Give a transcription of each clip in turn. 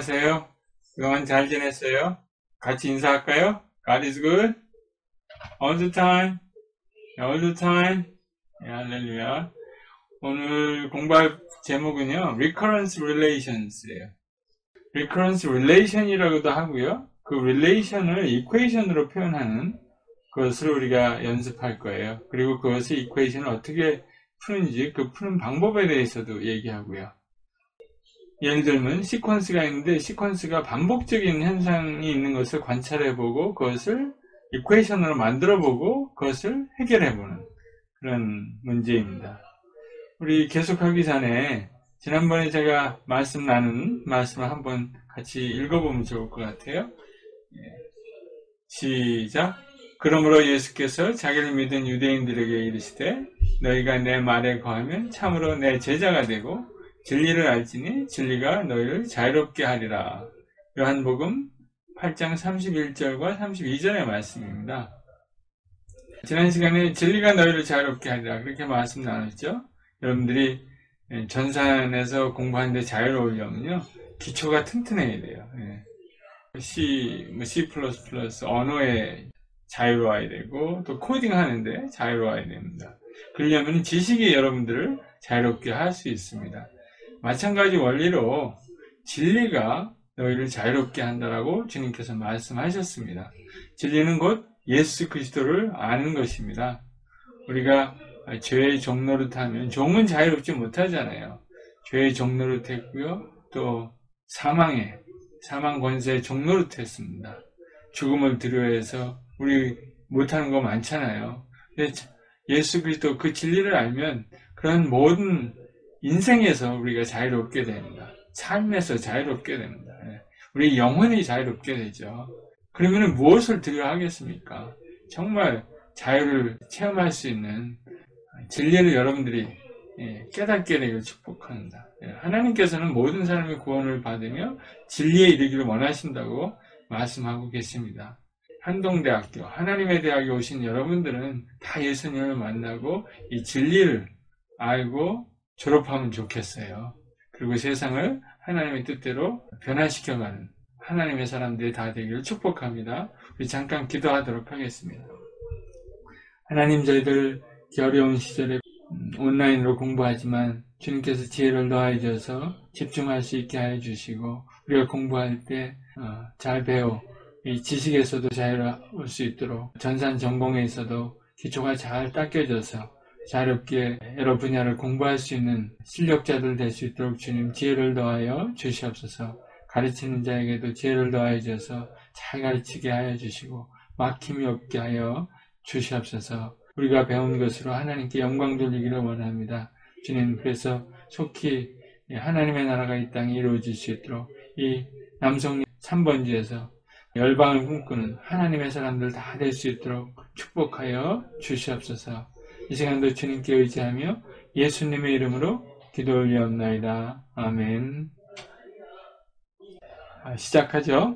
안녕하세요. 그동안 잘 지냈어요? 같이 인사할까요? God is good all the time. All the time. 할렐루야. 오늘 공부할 제목은요, Recurrence Relations예요. Recurrence Relation이라고도 하고요. 그 relation을 equation으로 표현하는 것을 우리가 연습할 거예요. 그리고 그것의 equation을 어떻게 푸는지 그 푸는 방법에 대해서도 얘기하고요. 예를 들면 시퀀스가 있는데 시퀀스가 반복적인 현상이 있는 것을 관찰해보고 그것을 이퀘이션으로 만들어보고 그것을 해결해보는 그런 문제입니다. 우리 계속하기 전에 지난번에 제가 나눈 말씀을 한번 같이 읽어보면 좋을 것 같아요. 시작. 그러므로 예수께서 자기를 믿은 유대인들에게 이르시되 너희가 내 말에 거하면 참으로 내 제자가 되고 진리를 알지니 진리가 너희를 자유롭게 하리라. 요한복음 8장 31절과 32절의 말씀입니다. 지난 시간에 진리가 너희를 자유롭게 하리라 그렇게 말씀 나눴죠. 여러분들이 전산에서 공부하는데 자유로우려면요 기초가 튼튼해야 돼요. C++ 언어에 자유로워야 되고 또 코딩 하는데 자유로워야 됩니다. 그러려면 지식이 여러분들을 자유롭게 할 수 있습니다. 마찬가지 원리로 진리가 너희를 자유롭게 한다라고 주님께서 말씀하셨습니다. 진리는 곧 예수 그리스도를 아는 것입니다. 우리가 죄의 종노릇하면 종은 자유롭지 못하잖아요. 죄의 종노릇했고요. 또 사망 권세의 종노릇했습니다. 죽음을 두려워해서 우리 못하는 거 많잖아요. 근데 예수 그리스도 그 진리를 알면 그런 모든 인생에서 우리가 자유롭게 됩니다. 삶에서 자유롭게 됩니다. 우리 영혼이 자유롭게 되죠. 그러면 무엇을 두려워하겠습니까? 정말 자유를 체험할 수 있는 진리를 여러분들이 깨닫게 되기를 축복합니다. 하나님께서는 모든 사람의 구원을 받으며 진리에 이르기를 원하신다고 말씀하고 계십니다. 한동대학교, 하나님의 대학에 오신 여러분들은 다 예수님을 만나고 이 진리를 알고 졸업하면 좋겠어요. 그리고 세상을 하나님의 뜻대로 변화시켜가는 하나님의 사람들이 다 되기를 축복합니다. 우리 잠깐 기도하도록 하겠습니다. 하나님, 저희들 어려운 시절에 온라인으로 공부하지만 주님께서 지혜를 더하여 주셔서 집중할 수 있게 하여 주시고 우리가 공부할 때 잘 배워 이 지식에서도 자유로울 수 있도록 전산 전공에서도 기초가 잘 닦여져서 자유롭게 여러 분야를 공부할 수 있는 실력자들 될 수 있도록 주님 지혜를 더하여 주시옵소서. 가르치는 자에게도 지혜를 더하여 주셔서 잘 가르치게 하여 주시고 막힘이 없게 하여 주시옵소서. 우리가 배운 것으로 하나님께 영광 돌리기를 원합니다. 주님, 그래서 속히 하나님의 나라가 이 땅에 이루어질 수 있도록 이 남성 3번지에서 열방을 꿈꾸는 하나님의 사람들 다 될 수 있도록 축복하여 주시옵소서. 이 시간도 주님께 의지하며 예수님의 이름으로 기도 올리옵나이다. 아멘. 시작하죠.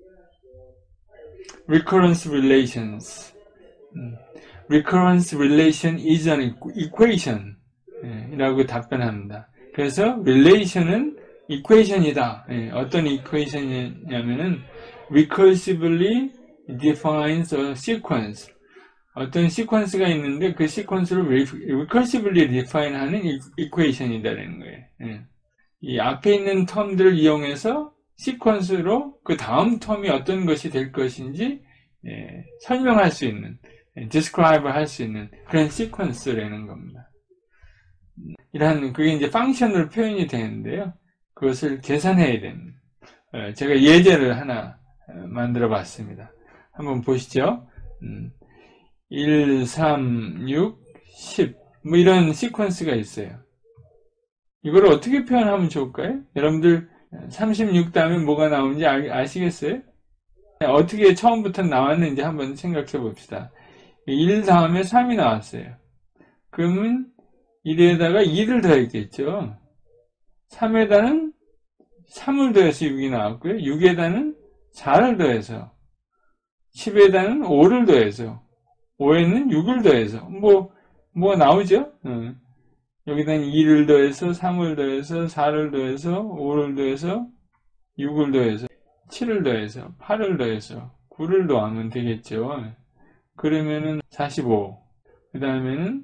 Recurrence relations. Recurrence relation is an equation 이라고 답변합니다. 그래서 relation은 equation이다. 어떤 equation이냐면은 recursively defines a sequence. 어떤 시퀀스가 있는데 그 시퀀스를 recursively define하는 equation이다라는 거예요. 이 앞에 있는 텀들을 이용해서 시퀀스로 그 다음 텀이 어떤 것이 될 것인지 설명할 수 있는, describe 할 수 있는 그런 시퀀스라는 겁니다. 그게 이제 펑션으로 표현이 되는데요. 그것을 계산해야 됩니다. 제가 예제를 하나 만들어 봤습니다. 한번 보시죠. 1, 3, 6, 10 뭐 이런 시퀀스가 있어요. 이걸 어떻게 표현하면 좋을까요? 여러분들 36 다음에 뭐가 나오는지 아시겠어요? 어떻게 처음부터 나왔는지 한번 생각해 봅시다. 1 다음에 3이 나왔어요. 그러면 1에다가 2를 더했겠죠. 3에다는 3을 더해서 6이 나왔고요. 6에다는 4를 더해서 10에다는 5를 더해서 5에는 6을 더해서 뭐 나오죠? 여기다 2를 더해서 3을 더해서 4를 더해서 5를 더해서 6을 더해서 7을 더해서 8을 더해서 9를 더하면 되겠죠. 그러면은 45, 그 다음에는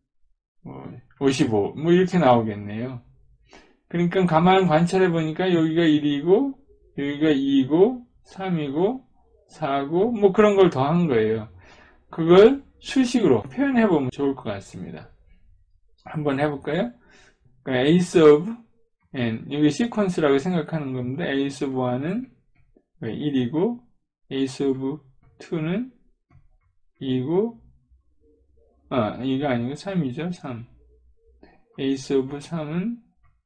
55, 뭐 이렇게 나오겠네요. 그러니까 가만 관찰해 보니까 여기가 1이고 여기가 2이고 3이고 4고 뭐 그런 걸 더한 거예요. 그걸 수식으로 표현해 보면 좋을 것 같습니다. 한번 해볼까요? 그러니까 ace of n, 여기 시퀀스라고 생각하는 겁니다. ace of 1은 1이고 ace of 2는 2이고 이거 아니고 3이죠. 3. ace of 3은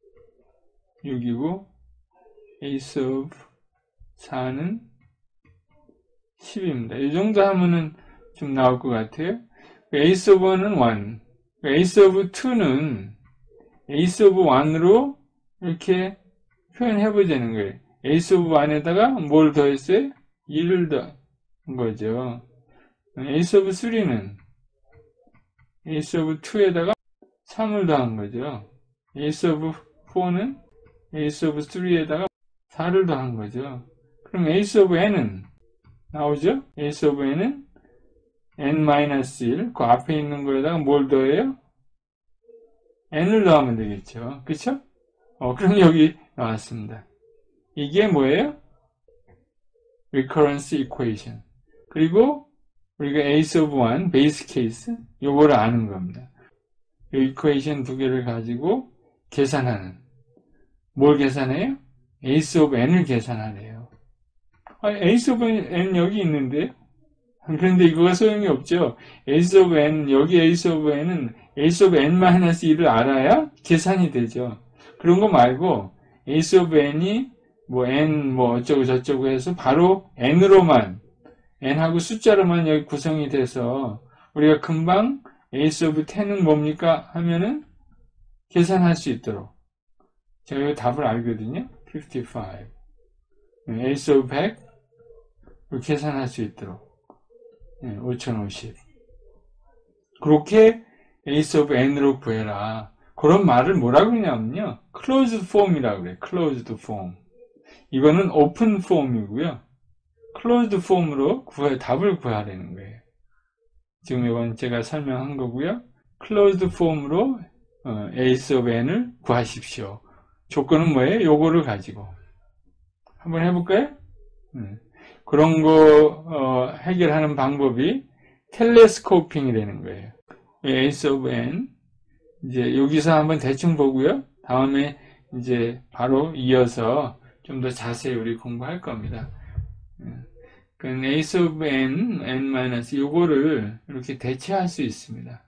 6이고 ace of 4는 10입니다. 이 정도 하면은 좀 나올 것 같아요. ace of 1은 1, ace of 2는 ace of 1으로 이렇게 표현해보자는 거예요. ace of 1에다가 뭘 더했어요? 2를 더한 거죠. ace of 3는 ace of 2에다가 3을 더한 거죠. ace of 4는 ace of 3에다가 4를 더한 거죠. 그럼 ace of n은 나오죠? ace of n은 n-1, 그 앞에 있는 거에다가 뭘 더해요? n을 더하면 되겠죠. 그쵸? 그럼 여기 나왔습니다. 이게 뭐예요? recurrence equation. 그리고 우리가 ace of 1, base case, 요거를 아는 겁니다. 이 equation 두 개를 가지고 계산하는. 뭘 계산해요? ace of n을 계산하래요. ace of n 여기 있는데, 그런데 이거가 소용이 없죠. ace of n, 여기 ace of n은 ace of n-1을 알아야 계산이 되죠. 그런 거 말고 ace of n이 n 어쩌고 저쩌고 해서 바로 n으로만, n하고 숫자로만 여기 구성이 돼서 우리가 금방 ace of 10은 뭡니까 하면은 계산할 수 있도록. 제가 이 답을 알거든요. 55. ace of 100 계산할 수 있도록. 5050. 그렇게 ace of n으로 구해라. 그런 말을 뭐라고 하냐면요. closed form이라고 그래요. closed form. 이거는 open form이고요. closed form으로 답을 구하라는 거예요. 지금 이건 제가 설명한 거고요. closed form으로 ace of n을 구하십시오. 조건은 뭐예요? 요거를 가지고. 한번 해볼까요? 그런 거 해결하는 방법이 텔레스코핑이라는 거예요. ace of n 이제 여기서 한번 대충 보고요. 다음에 이제 바로 이어서 좀 더 자세히 우리 공부할 겁니다. 그 ace of n, n- 요거를 이렇게 대체할 수 있습니다.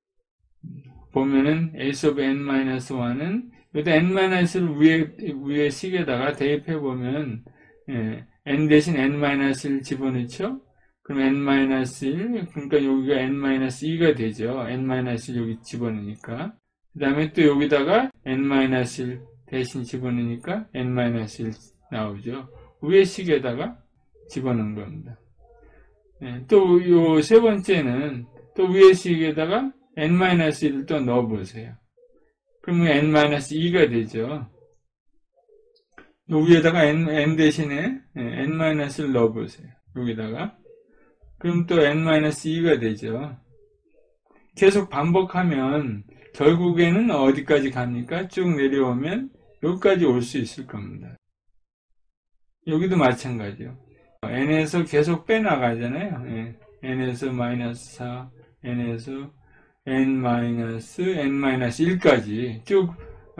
보면은 ace of n-1은 여기다 n-를 위에 식에다가 대입해 보면 n 대신 n-1 집어넣죠. 그럼 n-1, 그러니까 여기가 n-2가 되죠. n-1 여기 집어넣으니까. 그 다음에 또 여기다가 n-1 대신 집어넣으니까 n-1 나오죠. 위에 식에다가 집어넣은 겁니다. 또 요 세 번째는 또 위에 식에다가 n-1을 또 넣어보세요. 그러면 n-2가 되죠. 요 위에다가 n 대신에 n-을 넣어보세요. 여기다가. 그럼 또 n-2가 되죠. 계속 반복하면 결국에는 어디까지 갑니까? 쭉 내려오면 여기까지 올 수 있을 겁니다. 여기도 마찬가지요. n에서 계속 빼나가잖아요. n에서 마이너스 4, n에서 n-1까지 쭉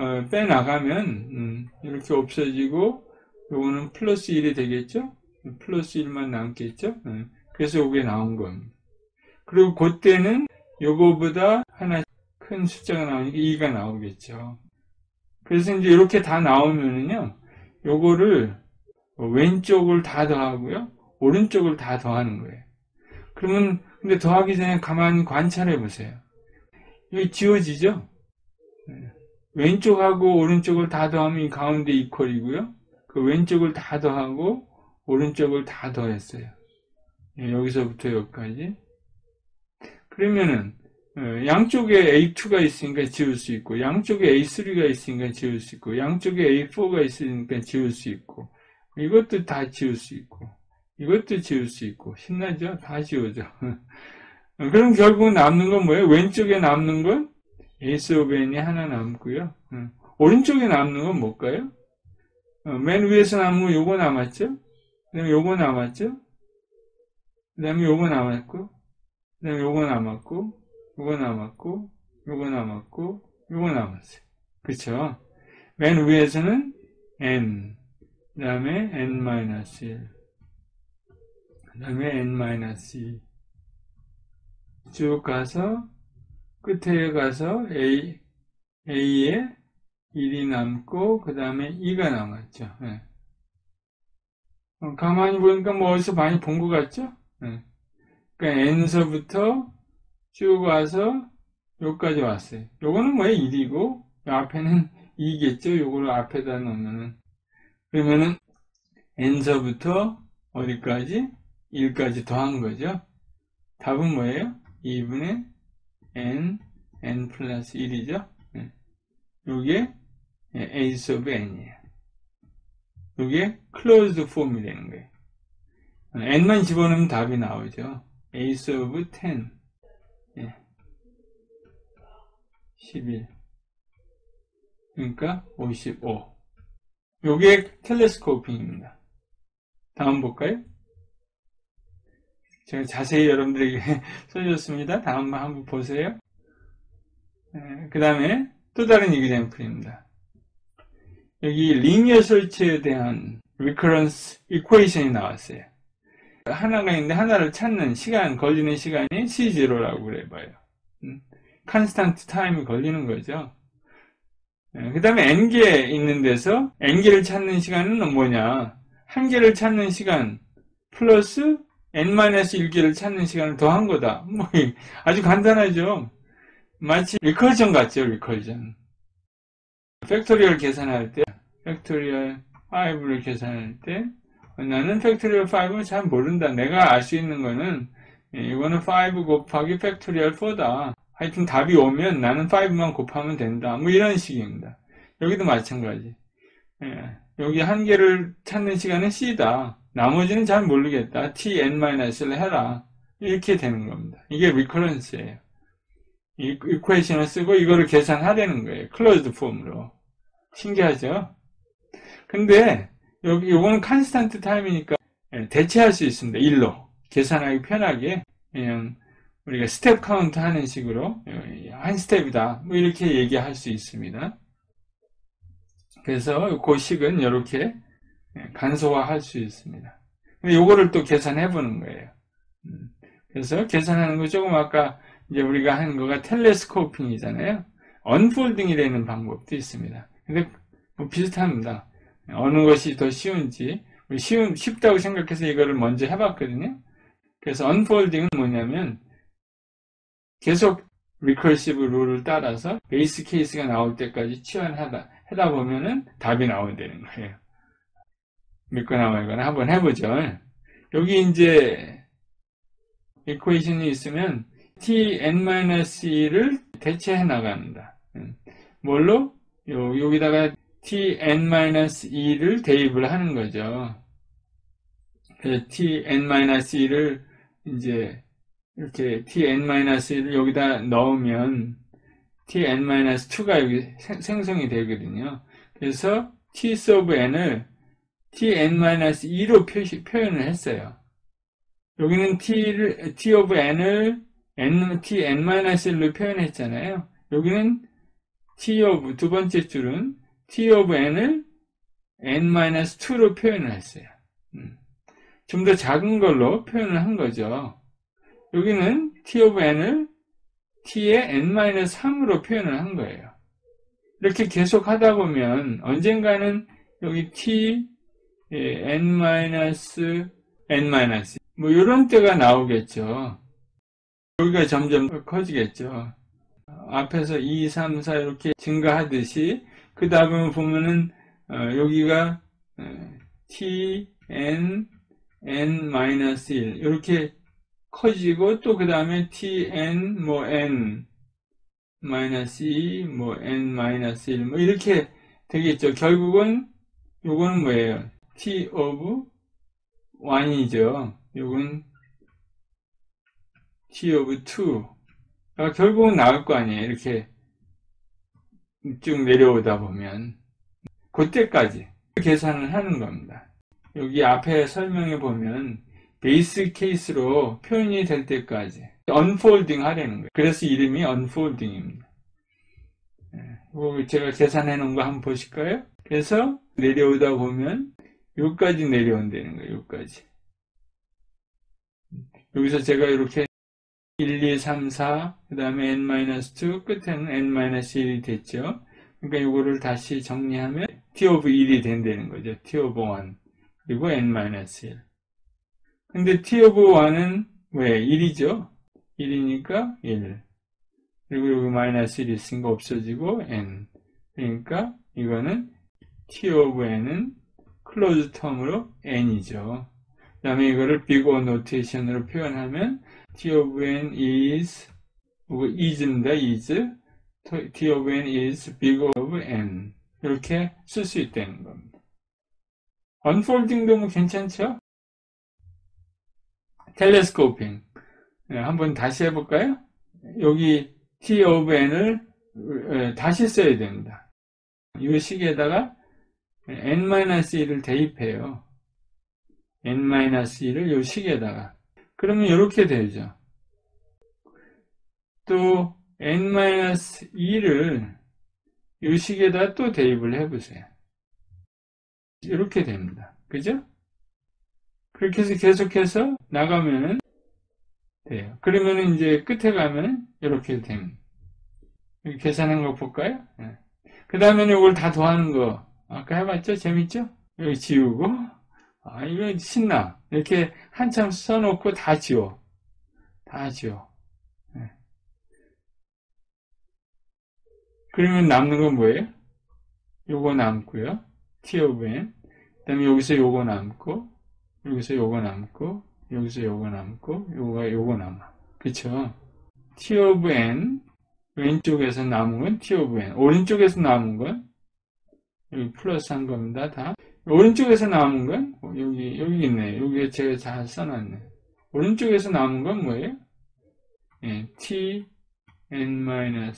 빼나가면 이렇게 없어지고 요거는 플러스 1이 되겠죠? 플러스 1만 남겠죠? 그래서 요게 나온 겁니다. 그리고 그때는 요거보다 하나 큰 숫자가 나오니까 2가 나오겠죠. 그래서 이제 이렇게 다 나오면은요, 요거를 왼쪽을 다 더하고요, 오른쪽을 다 더하는 거예요. 그러면, 근데 더하기 전에 가만히 관찰해 보세요. 이게 지워지죠? 왼쪽하고 오른쪽을 다 더하면 이 가운데 이퀄이고요. 그 왼쪽을 다 더하고 오른쪽을 다 더했어요. 여기서부터 여기까지. 그러면은 양쪽에 A2가 있으니까 지울 수 있고, 양쪽에 A3가 있으니까 지울 수 있고, 양쪽에 A4가 있으니까 지울 수 있고, 이것도 다 지울 수 있고, 이것도 지울 수 있고, 신나죠? 다 지워져. 그럼 결국 남는 건 뭐예요? 왼쪽에 남는 건 에이스 오브 n이 하나 남고요. 오른쪽에 남는 건 뭘까요? 맨 위에서 남은 건 요거 남았죠? 그 다음에 요거 남았죠? 그 다음에 요거 남았고, 그 다음에 요거 남았고, 요거 남았고, 요거 남았고, 요거 남았어요. 그쵸? 맨 위에서는 n, 그 다음에 n-1, 그 다음에 n-2, 쭉 가서, 끝에 가서 A에 1이 남고, 그 다음에 2가 남았죠. 네. 가만히 보니까 뭐 어디서 많이 본 것 같죠? 네. 그러니까 n서부터 쭉 와서 여기까지 왔어요. 요거는 뭐예요? 1이고, 앞에는 2겠죠? 요거를 앞에다 놓으면은. 그러면은 n서부터 어디까지? 1까지 더한 거죠. 답은 뭐예요? 2분의 n 플러스 1이죠. 요게 a's of n이에요. 요게 closed form이 되는 거예요. n만 집어넣으면 답이 나오죠. a's of 10, 11, 그러니까 55. 요게 텔레스코핑입니다. 다음 볼까요? 제가 자세히 여러분들에게 써줬습니다. 다음 한번 보세요. 그 다음에 또 다른 이그젬플입니다. 여기 리니어 설치에 대한 recurrence equation이 나왔어요. 하나가 있는데 하나를 찾는 시간, 걸리는 시간이 C0라고 그래봐요. constant time이 걸리는 거죠. 그 다음에 n개 있는 데서 n개를 찾는 시간은 뭐냐? 한 개를 찾는 시간 플러스 n-1개를 찾는 시간을 더한 거다. 뭐 아주 간단하죠. 마치 리컬전 같죠, 리컬전. 팩토리얼 계산할 때, 팩토리얼 5를 계산할 때, 나는 팩토리얼 5는 잘 모른다. 내가 알 수 있는 거는, 이거는 5 곱하기 팩토리얼 4다. 하여튼 답이 오면 나는 5만 곱하면 된다. 뭐 이런 식입니다. 여기도 마찬가지. 여기 한 개를 찾는 시간은 C다. 나머지는 잘 모르겠다. Tn-를 해라. 이렇게 되는 겁니다. 이게 리커런스예요. 이 이퀘이션을 쓰고 이거를 계산하려는 거예요. 클로즈드 폼으로. 신기하죠? 근데 요거는 컨스탄트 타임이니까 대체할 수 있습니다. 1로. 계산하기 편하게 그냥 우리가 스텝 카운트 하는 식으로 한 스텝이다. 뭐 이렇게 얘기할 수 있습니다. 그래서 그 식은 이렇게 간소화할 수 있습니다. 근데 요거를 또 계산해 보는 거예요. 그래서 계산하는 거 조금 아까 이제 우리가 하는 거가 텔레스코핑이잖아요. 언폴딩이 되는 방법도 있습니다. 근데 뭐 비슷합니다. 어느 것이 더 쉬운지 쉽다고 생각해서 이거를 먼저 해봤거든요. 그래서 언폴딩은 뭐냐면 계속 리커시브 룰을 따라서 베이스 케이스가 나올 때까지 치환하다 보면은 답이 나온다는 거예요. 믿거나 말거나 한번 해보죠. 여기 이제 이퀘이션이 있으면 tn-를 대체해 나갑니다. 뭘로? 여기다가 tn-2를 대입을 하는 거죠. 그래서 tn-2를 이제 이렇게 tn-1을 여기다 넣으면 tn-2가 여기 생성이 되거든요. 그래서 t sub n을 tn-2로 표현을 했어요. 여기는 t of n을 tn-1로 표현했잖아요. 여기는 t of, 두 번째 줄은 t of n을 n-2로 표현을 했어요. 좀 더 작은 걸로 표현을 한 거죠. 여기는 t of n을 t의 n-3으로 표현을 한 거예요. 이렇게 계속 하다 보면 언젠가는 여기 t n-n- 뭐 이런 때가 나오겠죠. 여기가 점점 커지겠죠. 앞에서 2, 3, 4 이렇게 증가하듯이 그 다음에 보면은 여기가 t, n, n-1 이렇게 커지고 또 그 다음에 tn, 뭐 n-2, 뭐 n-1 뭐 이렇게 되겠죠. 결국은 요거는 뭐예요? t of 1이죠. 요건 t of 2. 그러니까 결국은 나올 거 아니에요. 이렇게 쭉 내려오다 보면. 그때까지 계산을 하는 겁니다. 여기 앞에 설명해 보면 베이스 케이스로 표현이 될 때까지 unfolding 하려는 거예요. 그래서 이름이 unfolding입니다. 제가 계산해 놓은 거 한번 보실까요? 그래서 내려오다 보면 여기까지 내려온다는 거예요. 여기까지. 여기서 제가 이렇게 1, 2, 3, 4, 그 다음에 n-2, 끝에는 n-1이 됐죠. 그러니까 이거를 다시 정리하면 t of 1이 된다는 거죠. t of 1. 그리고 n-1. 근데 t of 1은 왜? 1이죠. 1이니까 1. 그리고 여기 마이너스 1이 있으니까 없어지고 n. 그러니까 이거는 t of n은 클로즈 텀으로 n이죠. 그 다음에 이거를 big O 노테이션으로 표현하면 t of n is입니다. is. t of n is big of n. 이렇게 쓸 수 있다는 겁니다. unfolding도 뭐 괜찮죠? 텔레스코핑. 한번 다시 해볼까요? 여기 t of n을 다시 써야 됩니다. 이 식에다가 n-1을 대입해요. n-1을 이 식에다가. 그러면 이렇게 되죠. 또 n-2를 이 식에다 또 대입을 해보세요. 이렇게 됩니다. 그죠? 그렇게 해서 계속해서 나가면은 돼요. 그러면은 이제 끝에 가면은 이렇게 됩니다. 여기 계산한 거 볼까요? 네. 그 다음에는 이걸 다 더하는 거. 아까 해봤죠? 재밌죠? 여기 지우고. 아, 이거 신나. 이렇게 한참 써놓고 다 지워. 다 지워. 네. 그러면 남는 건 뭐예요? 요거 남고요. t of n. 그 다음에 여기서 요거 남고, 여기서 요거 남고, 여기서 요거 남고, 요거 남아. 그쵸? t of n. 왼쪽에서 남은 건 t of n. 오른쪽에서 남은 건 여기 플러스 한 겁니다. 다. 오른쪽에서 남은 건 여기 있네. 여기에 제가 잘 써놨네. 오른쪽에서 남은 건 뭐예요? 예, t n-.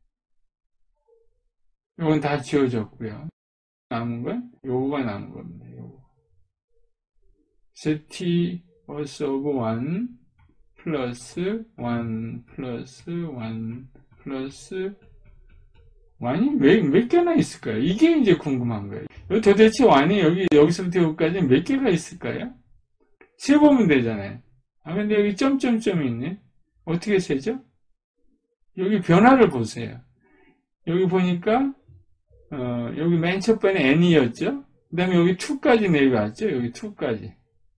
이건 다 지워졌고요. 남은 건 요거가 남은 겁니다. 요거. 그래서 t of 1 플러스 1 플러스 1 플러스 1이 몇 개나 있을까요? 이게 이제 궁금한 거예요. 도대체 1이 여기서부터 여기까지 몇 개가 있을까요? 세보면 되잖아요. 아, 근데 여기 점점점이 있네. 어떻게 세죠? 여기 변화를 보세요. 여기 보니까, 여기 맨 첫 번에 n이었죠? 그 다음에 여기 2까지 내려왔죠? 여기 2까지.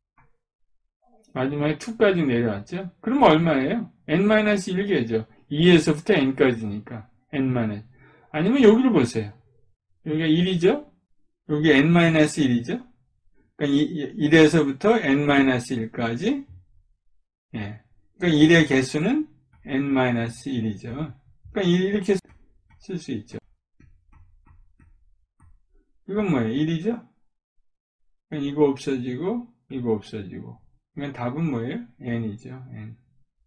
마지막에 2까지 내려왔죠? 그러면 얼마예요? n-1개죠. 2에서부터 n까지니까. n-. 아니면 여기를 보세요. 여기가 1이죠? 여기 n-1이죠? 그러니까 1에서부터 n-1까지. 예. 그러니까 1의 개수는 n-1이죠. 그러니까 이렇게 쓸 수 있죠. 이건 뭐예요? 1이죠? 그러니까 이거 없어지고, 이거 없어지고. 그러니까 답은 뭐예요? n이죠. n.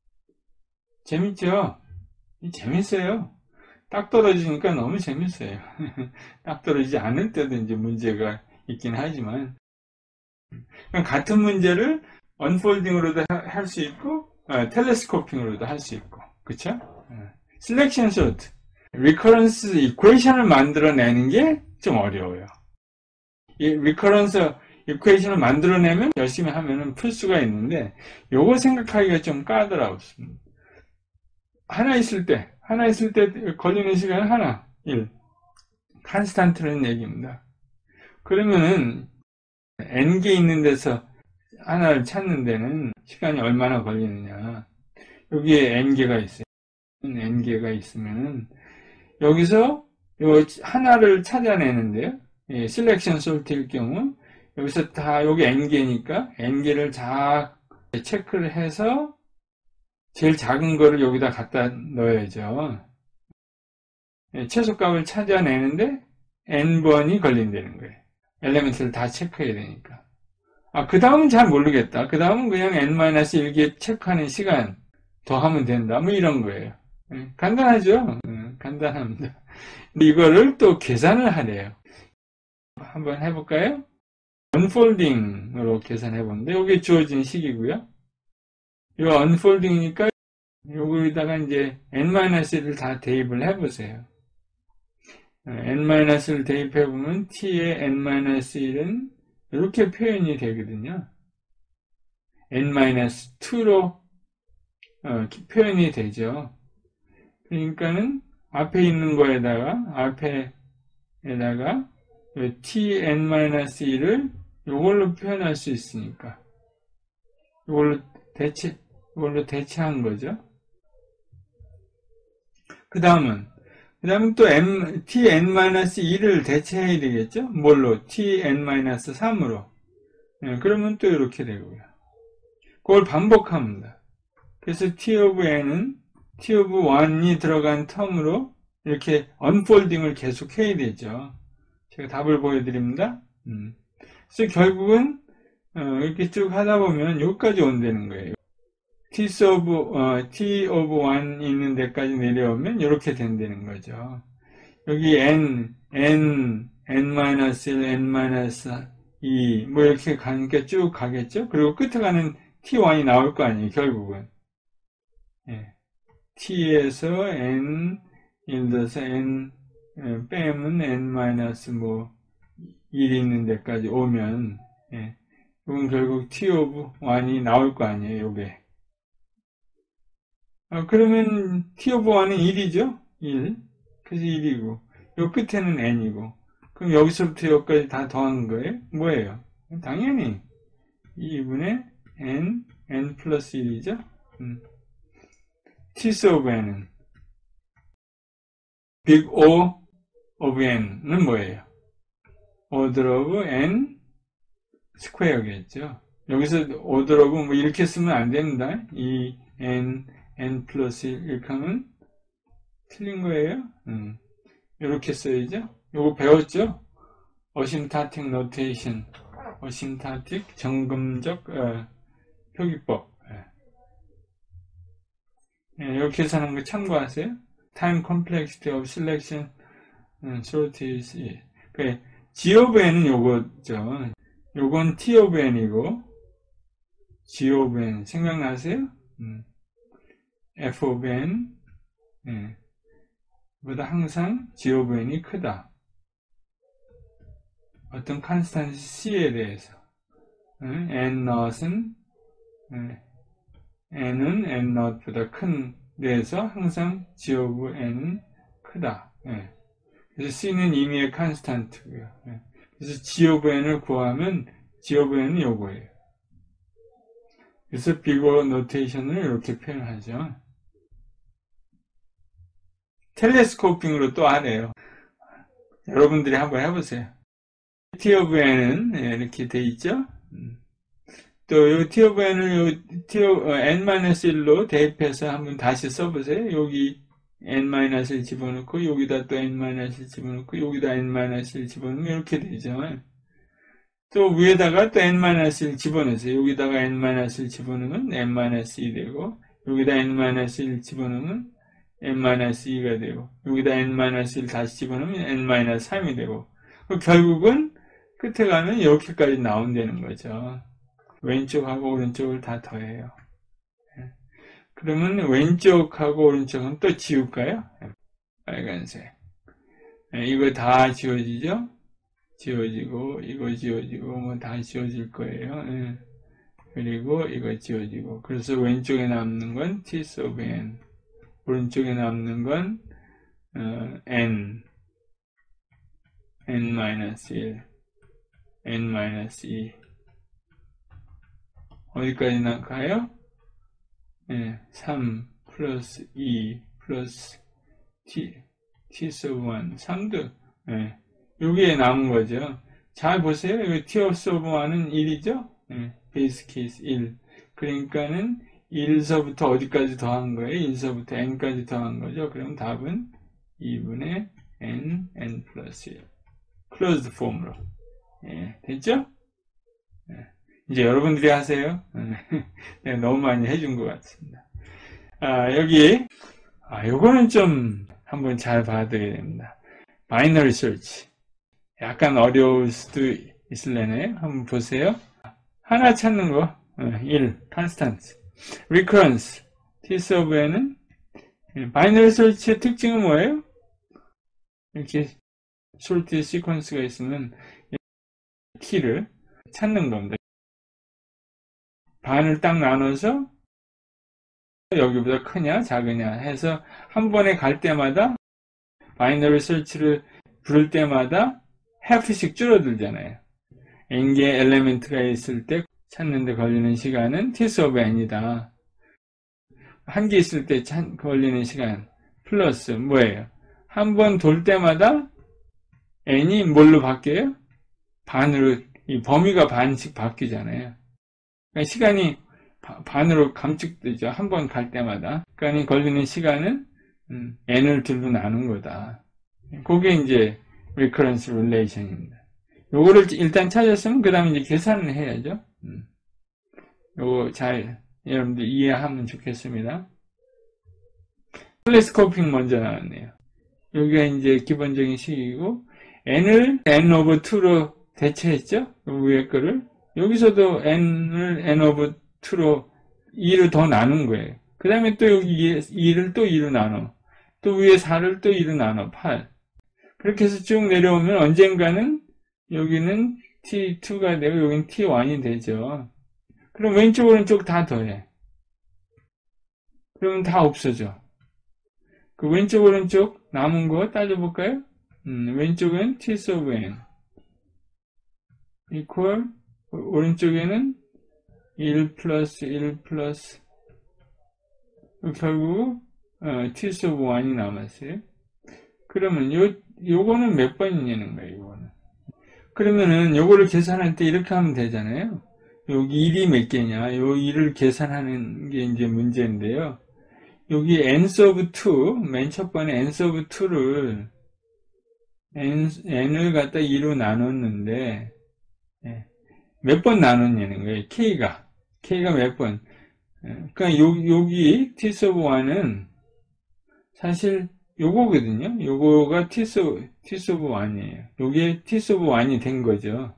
재밌죠? 재밌어요. 딱 떨어지니까 너무 재밌어요. 딱 떨어지지 않을 때도 이제 문제가 있긴 하지만. 같은 문제를 언폴딩으로도 할 수 있고, 텔레스코핑으로도 할 수 있고. 그쵸? 셀렉션 소트. 리커런스 이퀘이션을 만들어내는 게 좀 어려워요. 이 리커런스 이퀘이션을 만들어내면 열심히 하면은 풀 수가 있는데, 요거 생각하기가 좀 까다롭습니다. 하나 있을 때 걸리는 시간은 하나, 1. 컨스탄트라는 얘기입니다. 그러면은, n개 있는 데서 하나를 찾는 데는 시간이 얼마나 걸리느냐. 여기에 n개가 있어요. n개가 있으면은, 여기서 요 하나를 찾아내는데요. 예, 셀렉션 솔트일 경우, 여기서 다, 여기 n개니까, n개를 다 체크를 해서, 제일 작은 거를 여기다 갖다 넣어야죠. 최소값을 찾아내는데 n번이 걸린다는 거예요. 엘리멘트를 다 체크해야 되니까. 그 다음은 잘 모르겠다. 그 다음은 그냥 n-1개 체크하는 시간 더 하면 된다. 뭐 이런 거예요. 간단하죠? 간단합니다. 근데 이거를 또 계산을 하래요. 한번 해볼까요? 언폴딩으로 계산해 보는데, 이게 주어진 식이고요. 이거 언폴딩이니까 여기다가 이제 n-1을 다 대입을 해보세요. n-를 대입해보면 t의 n-1은 이렇게 표현이 되거든요. n-2로 표현이 되죠. 그러니까는 앞에 있는 거에다가 tn-1을 이걸로 표현할 수 있으니까 이걸로 대체한 거죠. 그 다음은 또 tn-2를 대체해야 되겠죠? 뭘로? tn-3으로. 그러면 또 이렇게 되고요. 그걸 반복합니다. 그래서 t of n은 t of 1이 들어간 텀으로 이렇게 언폴딩을 계속 해야 되죠. 제가 답을 보여드립니다. 그래서 결국은 이렇게 쭉 하다 보면 여기까지 온다는 거예요. t of 1 있는 데까지 내려오면 이렇게 된다는 거죠. 여기 n-1, n-2 뭐 이렇게 가니까 쭉 가겠죠. 그리고 끝에 가는 t1이 나올 거 아니에요. 결국은 t에서 n, 예를 들어서 n 빼면 n-1 있는 데까지 오면 이건 결국 t of 1이 나올 거 아니에요. 요게 그러면 t of 1은 1이죠? 1. 그래서 1이고 요 끝에는 n이고 그럼 여기서부터 여기까지 다 더한 거예요? 뭐예요? 당연히 2분의 n 플러스 1이죠? t of n은 big O of n은 뭐예요? order of n 스퀘어겠죠? 여기서 order of 뭐 이렇게 쓰면 안 됩니다. 이 n 플러스 1 이렇게 하면 틀린 거예요. 이렇게 써야죠. 요거 배웠죠? 어심타틱 노테이션, 어심타틱 정금적 표기법. 이렇게 하는 거 참고하세요. Time complexity of selection, sorties. G of n은 요거죠. 요건 T of n이고, G of n 생각나세요? F of n 보다 항상 G of n이 크다. 어떤 컨스탄트 C에 대해서 n not은 n은 n not보다 큰 데에서 항상 G of n은 크다. 그래서 C는 임의의 컨스탄트고요. 그래서 G of n을 구하면 G of n은 요거예요. 그래서 비거 노테이션을 이렇게 표현하죠. 텔레스코핑으로 또 하네요. 여러분들이 한번 해보세요. T of n은 이렇게 돼 있죠. 또 요 T of n을 n-1로 대입해서 한번 다시 써보세요. 여기 n-을 집어넣고 여기다 또 n-을 집어넣고 여기다 n-을 집어넣으면 이렇게 되죠. 또 위에다가 또 n-을 집어넣으세요. 여기다가 n-을 집어넣으면 n-2 되고 여기다 n-을 집어넣으면 n-2가 되고 여기다 n-1 다시 집어넣으면 n-3이 되고 결국은 끝에 가면 이렇게까지 나온다는 거죠. 왼쪽하고 오른쪽을 다 더해요. 그러면 왼쪽하고 오른쪽은 또 지울까요? 빨간색. 이거 다 지워지죠? 지워지고 이거 지워지고 뭐 다 지워질 거예요. 그리고 이거 지워지고 그래서 왼쪽에 남는 건 T of n, 오른쪽에 남는 건 n-1, n-2 어디까지 나가요? 3 플러스 2 플러스 T of 1 3도 여기에 남은 거죠. 잘 보세요. 여기 T of 1은 1이죠? 베이스 케이스 1. 그러니까는 1서부터 어디까지 더한 거예요? 1서부터 n까지 더한 거죠. 그럼 답은 2분의 n 플러스 1. 클로즈드 폼으로. 예, 됐죠? 예, 이제 여러분들이 하세요. 내가 너무 많이 해준 것 같습니다. 여기, 요거는 좀 한번 잘 봐드려야 됩니다. 바이너리 서치. 약간 어려울 수도 있을래네요. 한번 보세요. 하나 찾는 거, 1, constants. recurrence, t of n은, 바이너리 서치의 특징은 뭐예요? 이렇게 솔트 시퀀스가 있으면 키를 찾는 겁니다. 반을 딱 나눠서 여기보다 크냐 작으냐 해서 한 번에 갈 때마다 바이너리 서치를 부를 때마다 half씩 줄어들잖아요. n개 엘리멘트가 있을 때 찾는데 걸리는 시간은 t of n이다. 한 개 있을 때 걸리는 시간 플러스 뭐예요? 한 번 돌 때마다 n이 뭘로 바뀌어요? 반으로, 이 범위가 반씩 바뀌잖아요. 그러니까 시간이 반으로 감축되죠. 한 번 갈 때마다. 그러니까 걸리는 시간은 n을 둘로 나눈 거다. 그게 이제 recurrence relation입니다. 요거를 일단 찾았으면 그 다음에 이제 계산을 해야죠. 요거 잘 여러분들 이해하면 좋겠습니다. 텔레스코핑 먼저 나왔네요. 여기가 이제 기본적인 식이고 n을 n over 2로 대체했죠. 위에 거를 여기서도 n을 n over 2로 2를 더 나눈 거예요. 그 다음에 또 여기 2를 또 2로 나눠. 또 위에 4를 또 2로 나눠. 8. 그렇게 해서 쭉 내려오면 언젠가는 여기는 t2가 되고 여기는 t1이 되죠. 그럼 왼쪽 오른쪽 다 더해. 그러면 다 없어져. 그 왼쪽 오른쪽 남은 거 따져볼까요? 왼쪽은 t of n equal 오른쪽에는 1 플러스 1 플러스 결국 t of 1이 남았어요. 그러면 요거는 몇 번이냐는 거예요. 요거는. 그러면은 요거를 계산할 때 이렇게 하면 되잖아요. 여기 1이 몇 개냐? 요 1을 계산하는 게 이제 문제인데요. 여기 n's of 2, 맨 첫 번에 n's of 2를 n을 갖다 2로 나눴는데 몇 번 나눴냐는 거예요. k가 몇 번. 그러니까 여기 t of 1은 사실 요거거든요. 요거가 t of 1이에요. 요게 t of 1이 된 거죠.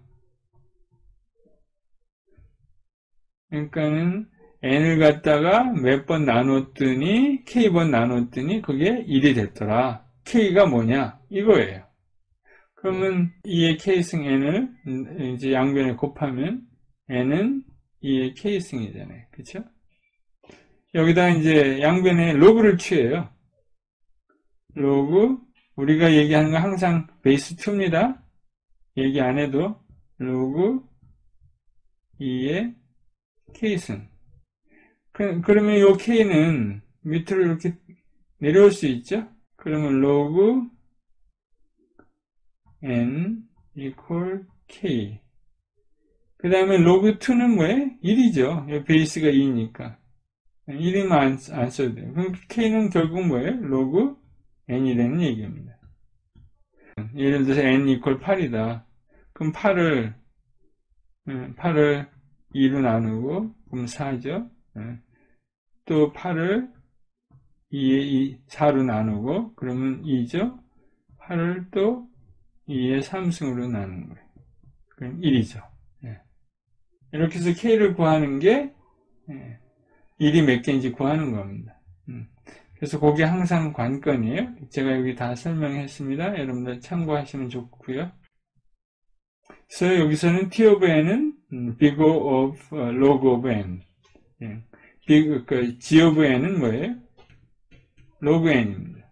그러니까는 n을 갖다가 몇 번 나눴더니 k번 나눴더니 그게 1이 됐더라. k가 뭐냐? 이거예요. 그러면 2의 k승 n을 이제 양변에 곱하면 n은 2의 k승이잖아요. 그쵸? 여기다 이제 양변에 로그를 취해요. 로그, 우리가 얘기하는 거 항상 베이스 2입니다. 얘기 안 해도 로그 2의 k승. 그러면 이 k는 밑으로 이렇게 내려올 수 있죠? 그러면 로그 n equal k. 그 다음에 로그 2는 뭐예요? 1이죠. 베이스가 2니까. 1이면 안 써도 돼요. 그럼 k는 결국 뭐예요? 로그 n이라는 얘기입니다. 예를 들어서 n equal 8이다. 그럼 8을 2로 나누고, 그럼 4죠. 또 8을 4로 나누고, 그러면 2죠. 8을 또 2의 3승으로 나누는 거예요. 그럼 1이죠. 이렇게 해서 k를 구하는 게 1이 몇 개인지 구하는 겁니다. 그래서 그게 항상 관건이에요. 제가 여기 다 설명했습니다. 여러분들 참고하시면 좋고요. 그래서 여기서는 t of n은 big of log of n. g of n은 뭐예요? log n입니다.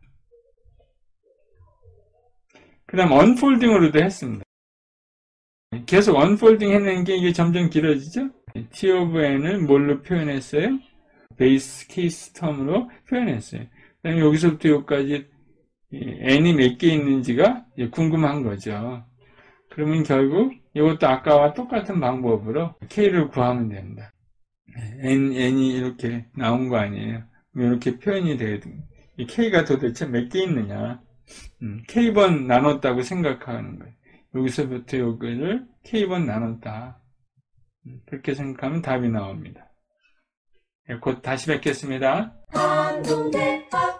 그 다음 언폴딩으로도 했습니다. 계속 언폴딩 해낸 게 이게 점점 길어지죠? t of n을 뭘로 표현했어요? 베이스 케이스 텀으로 표현했어요. 그 다음에 여기서부터 여기까지 n이 몇 개 있는지가 궁금한 거죠. 그러면 결국 이것도 아까와 똑같은 방법으로 k를 구하면 됩니다. n이 이렇게 나온 거 아니에요. 이렇게 표현이 되거든요. 이 k가 도대체 몇 개 있느냐. k번 나눴다고 생각하는 거예요. 여기서부터 여기를 K번 나눴다. 그렇게 생각하면 답이 나옵니다. 곧 다시 뵙겠습니다. 한동대학